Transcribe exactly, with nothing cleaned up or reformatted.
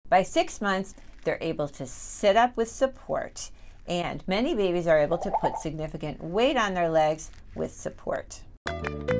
By six months, they're able to sit up with support, and many babies are able to put significant weight on their legs with support.